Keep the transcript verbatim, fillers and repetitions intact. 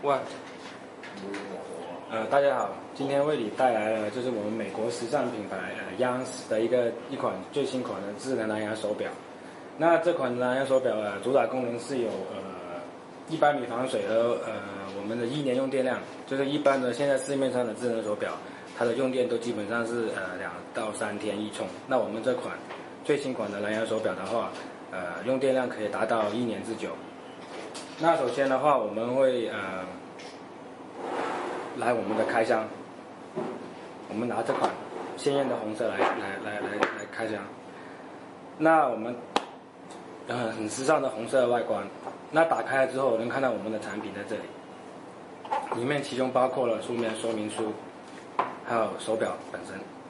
哇，呃，大家好，今天为你带来了就是我们美国时尚品牌呃 Youngs 的一个一款最新款的智能蓝牙手表。那这款蓝牙手表呃主打功能是有呃一百米防水和呃我们的一年用电量，就是一般的现在市面上的智能手表，它的用电都基本上是呃两到三天一充。那我们这款最新款的蓝牙手表的话，呃用电量可以达到一年之久。那首先的话，我们会呃来我们的开箱，我们拿这款鲜艳的红色来来来来来开箱。那我们呃很时尚的红色的外观，那打开了之后能看到我们的产品在这里，里面其中包括了书面说明书，还有手表本身。